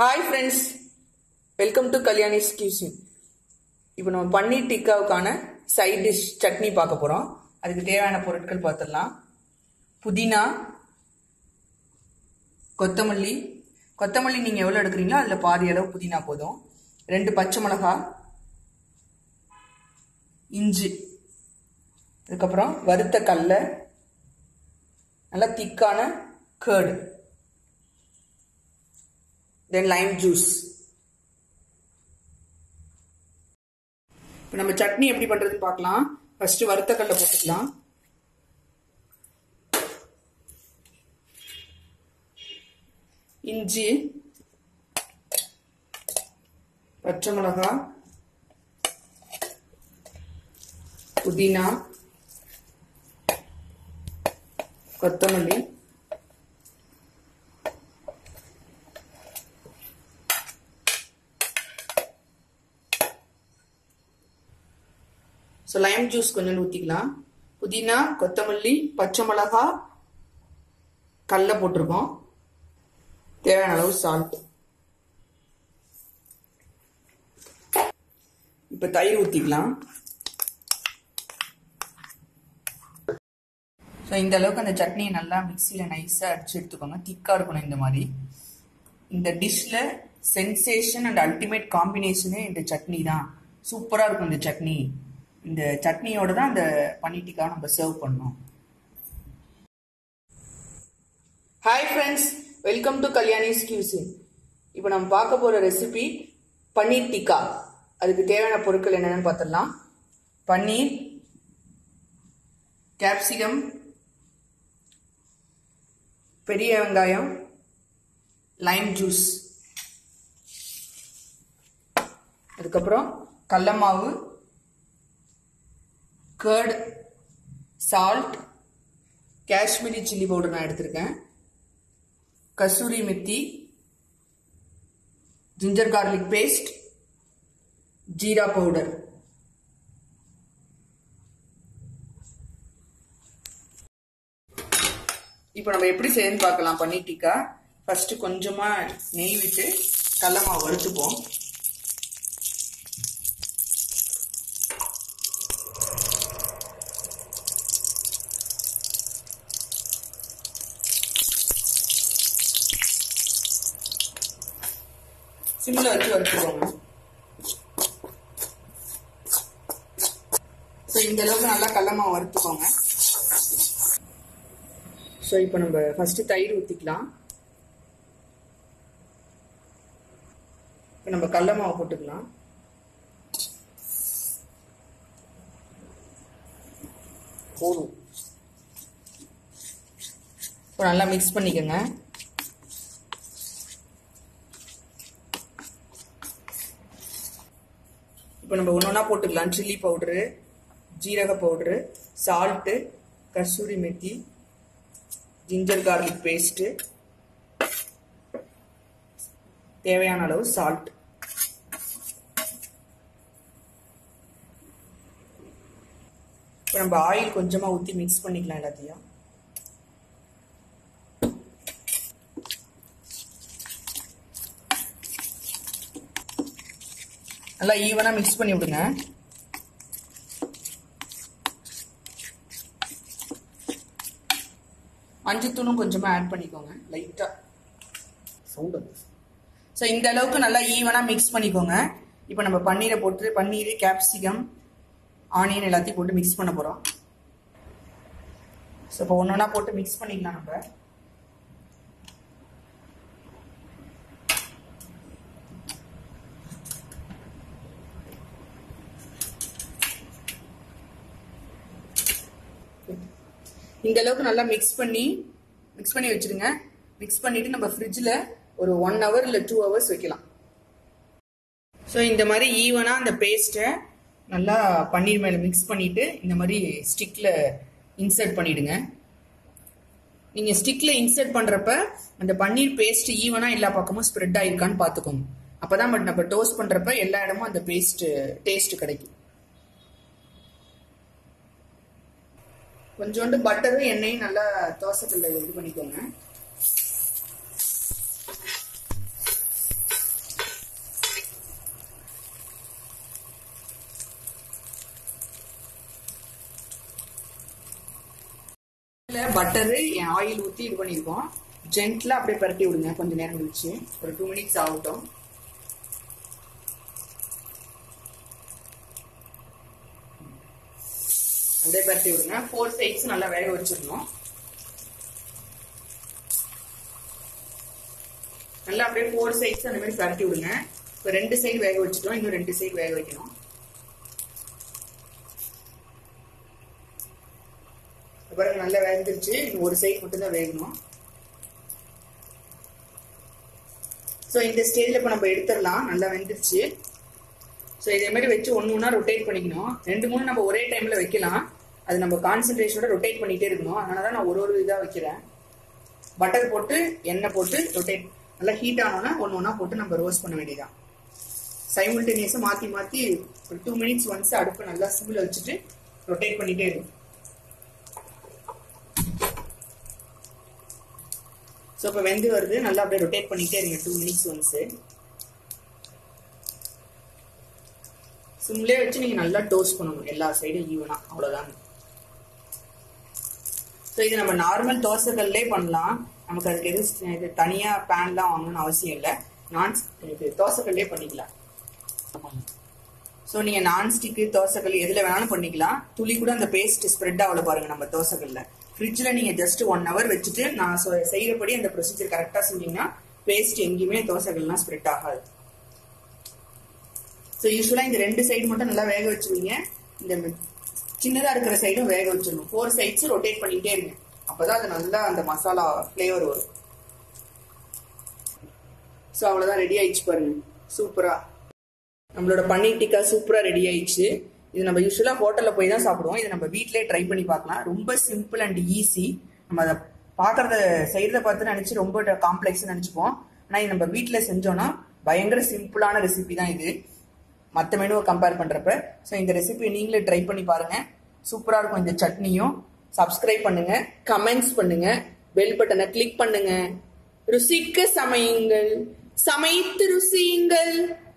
Hi friends, welcome to Kalyani's kitchen. இப்போ நம்ம பன்னீர் டிக்காவுக்கான சைட் டிஷ் சட்னி பார்க்க போகிறோம். அதுக்கு தேவையான பொருட்கள் பார்த்துடலாம். புதினா, கொத்தமல்லி நீங்கள் எவ்வளோ எடுக்கிறீங்களோ அதில் பாதி அளவு புதினா போதும். 2 பச்சை மிளகா, இஞ்சி, அதுக்கப்புறம் வறுத்த கடலை, நல்லா திக்கான கர்டு, then lime juice. இப்போ நம்ம சட்னி எப்படி பண்றதுன்னு பார்க்கலாம். ஃபர்ஸ்ட் வறுத்த கடலை போட்டுக்கலாம். இஞ்சி, பச்சை மிளகா, புதினா, கொத்தமல்லி, லைம் ஜூஸ் கொஞ்சம் ஊற்றிக்கலாம். புதினா, கொத்தமல்லி, பச்சை மிளகா, கடலை போட்டிருக்கோம். தேவையான அளவு சால்ட். இப்போ தயிர் ஊற்றிக்கலாம். ஸோ இந்த அளவுக்கு அந்த சட்னியை நல்லா மிக்சியில் நைஸாக அடிச்சு எடுத்துக்கோங்க. திக்காக இருக்கணும் இந்த மாதிரி. இந்த டிஷ்ல சென்சேஷன் அண்ட் அல்டிமேட் காம்பினேஷனே இந்த சட்னி தான். சூப்பராக இருக்கும் இந்த சட்னி. இந்த சட்னியோட தான் அந்த பன்னீர் டிக்காவை நம்ம சர்வ் பண்ணோம். Hi friends, welcome to Kalyani's kitchen. இப்போ நம்ம பார்க்க போகிற ரெசிபி பன்னீர் டிக்கா. அதுக்கு தேவையான பொருட்கள் என்னென்னு பார்த்துடலாம். பன்னீர், கேப்சிகம், பெரிய வெங்காயம், லைம் ஜூஸ், அதுக்கப்புறம் கடலை மாவு, curd, salt, Kashmiri chilli powder நான் எடுத்திருக்கேன், kasuri methi, ginger garlic paste, jeera powder. இப்போ நம்ம எப்படி செய்யணும்னு பார்க்கலாம். பன்னீர் டிக்கா ஃபர்ஸ்ட் கொஞ்சமா நெய் விட்டு கடலை மாவு வறுத்துப்போம். சிம்ல வச்சு வறுத்துக்கோங்க. ஸோ இந்த அளவுக்கு நல்லா கடலை மாவு வறுத்துக்கோங்க. ஸோ இப்போ நம்ம ஃபர்ஸ்ட் தயிர் ஊற்றிக்கலாம். இப்போ நம்ம கடலை மாவு போட்டுக்கலாம். போதும். இப்போ நல்லா மிக்ஸ் பண்ணிக்கோங்க. இப்போ நம்ம ஒன்றா போட்டுக்கலாம். சில்லி பவுடரு, ஜீரக powder, salt, kasuri methi, ginger garlic paste, தேவையான அளவு சால்ட். இப்போ நம்ம ஆயில் கொஞ்சமாக ஊற்றி மிக்ஸ் பண்ணிக்கலாம் எல்லாத்தையும். நல்லா ஈவனாக மிக்ஸ் பண்ணி விடுங்க. மஞ்சத்தூளும் கொஞ்சமாக ஆட் பண்ணிக்கோங்க லைட்டாக. ஸோ இந்த அளவுக்கு நல்லா ஈவனாக மிக்ஸ் பண்ணிக்கோங்க. இப்போ நம்ம பன்னீரை போட்டு பன்னீர், கேப்சிகம், ஆனியன் எல்லாத்தையும் போட்டு மிக்ஸ் பண்ண போகிறோம். ஸோ இப்போ ஒன்றா போட்டு மிக்ஸ் பண்ணிக்கலாம் நம்ம. இந்த அளவுக்கு நல்லா மிக்ஸ் பண்ணி வச்சிருங்க. மிக்ஸ் பண்ணிட்டு நம்ம ஃப்ரிட்ஜில் ஒரு 1 hour இல்லை 2 hours வைக்கலாம். ஸோ இந்த மாதிரி ஈவனாக அந்த பேஸ்ட்டை நல்லா பன்னீர் மேலே மிக்ஸ் பண்ணிட்டு இந்த மாதிரி ஸ்டிக்கில் இன்சர்ட் பண்ணிடுங்க. நீங்கள் ஸ்டிக்கில் இன்சர்ட் பண்ணுறப்ப அந்த பன்னீர் பேஸ்ட் ஈவனாக எல்லா பக்கமும் ஸ்ப்ரெட் ஆயிருக்கான்னு பார்த்துக்கோங்க. அப்போ தான் நம்ம டோஸ்ட் பண்ணுறப்ப எல்லா இடமும் அந்த டேஸ்ட் கிடைக்கும். கொஞ்சோண்டு பட்டரும் எண்ணெயும் நல்லா தோசைக்கல்ல இது பண்ணிக்கோங்க. பட்டரு ஆயில் ஊற்றி இது பண்ணியிருக்கோம். ஜென்ட்லா அப்படியே பரட்டி விடுங்க. கொஞ்சம் நேரம் கழிச்சு ஒரு 2 minutes ஆகட்டும். அப்படியே பரட்டி விடுங்க. 4 sides நல்லா வேக வச்சிடணும். நல்லா அப்படியே 4 sides அந்த மாதிரி பரட்டி விடுங்க. இப்போ 2 சைடு வேக வச்சுட்டோம். இன்னும் 2 சைடு வேக வைக்கணும். பாருங்க நல்லா வேந்துருச்சு. இன்னும் ஒரு சைடு மட்டும் தான் வேகணும். ஸோ இந்த ஸ்டேஜில் இப்போ நம்ம எடுத்துடலாம். நல்லா வெந்துருச்சு. ஸோ இதே மாதிரி வச்சு ஒன்று ரொட்டேட் பண்ணிக்கணும். 2-3 நம்ம ஒரே டைமில் வைக்கலாம். அது நம்ம கான்சன்ட்ரேஷனோட ரொட்டேட் பண்ணிகிட்டே இருக்கணும். அதனால தான் நான் ஒரு இதாக வைக்கிறேன். பட்டர் போட்டு எண்ணெய் போட்டு ரொட்டேட் நல்லா ஹீட் ஆனோன்னா ஒன்று போட்டு நம்ம ரோஸ்ட் பண்ண வேண்டியதான். சைமல்டேனியஸாக மாற்றி ஒரு 2 minutes ஒன்ஸ் அடுப்பு நல்லா சிம்மில் வச்சுட்டு ரொட்டேட் பண்ணிகிட்டே இருக்கும். ஸோ இப்போ வெந்து வருது. நல்லா அப்படியே ரொட்டேட் பண்ணிகிட்டே இருங்க 2 minutes ஒன்ஸு. சிம்லே வச்சு நீங்கள் நல்லா டோஸ்ட் பண்ணணும் எல்லா சைடும் ஈவனாக. அவ்வளோதான். ஸோ இது நம்ம நார்மல் தோசைகள்லே பண்ணலாம். நமக்கு அதுக்கு இது தனியாக பேன்லாம் வாங்கணும்னு அவசியம் இல்லை. இது தோசைகள்லே பண்ணிக்கலாம். ஸோ நீங்கள் நான்ஸ்டிக்கு தோசைகள் எதில் வேணாலும் பண்ணிக்கலாம். துளி கூட அந்த பேஸ்ட் ஸ்ப்ரெட் ஆகல பாருங்க நம்ம தோசைகளில். ஃப்ரிட்ஜில் நீங்கள் ஜஸ்ட் 1 hour வச்சுட்டு நான் செய்கிறபடி அந்த ப்ரொசீஜர் கரெக்டாக செஞ்சீங்கன்னா பேஸ்ட் எங்கேயுமே தோசைகள்லாம் ஸ்ப்ரெட் ஆகாது. ஸோ யூஸ்வலாக இந்த 2 சைடு மட்டும் நல்லா வேக வச்சுருவீங்க. இந்த சின்னதாக இருக்கிற சைடும் வேக வச்சிடணும். 4 sides ரொட்டேட் பண்ணிக்கிட்டே இருங்க. அப்போதான் அது நல்லா அந்த மசாலா ஃப்ளேவர் வரும். ஸோ அவ்வளோதான், ரெடி ஆயிடுச்சு பாருங்க. சூப்பராக நம்மளோட பன்னீர் டிக்கா சூப்பராக ரெடி ஆயிடுச்சு. இது நம்ம யூஸ்வலாக ஹோட்டலில் போய் தான் சாப்பிடுவோம். இது நம்ம வீட்டிலே ட்ரை பண்ணி பார்க்கலாம். ரொம்ப சிம்பிள் அண்ட் ஈஸி. நம்ம அதை பார்க்கறத செய்யறத பார்த்து நினச்சி ரொம்ப காம்ப்ளெக்ஸ் நினச்சிப்போம். ஆனால் இது நம்ம வீட்டில் செஞ்சோன்னா பயங்கர சிம்பிளான ரெசிபி தான் இது, மற்ற மெனுவை கம்பேர் பண்ணுறப்ப. ஸோ இந்த ரெசிபி நீங்களே ட்ரை பண்ணி பாருங்க. சூப்பராக இருக்கும் இந்த சட்னியும். சப்ஸ்கிரைப் பண்ணுங்க, கமெண்ட்ஸ் பண்ணுங்க, பெல் பட்டனை கிளிக் பண்ணுங்க. ருசிக்க சமையுங்கள், சமைத்து ருசியுங்கள்.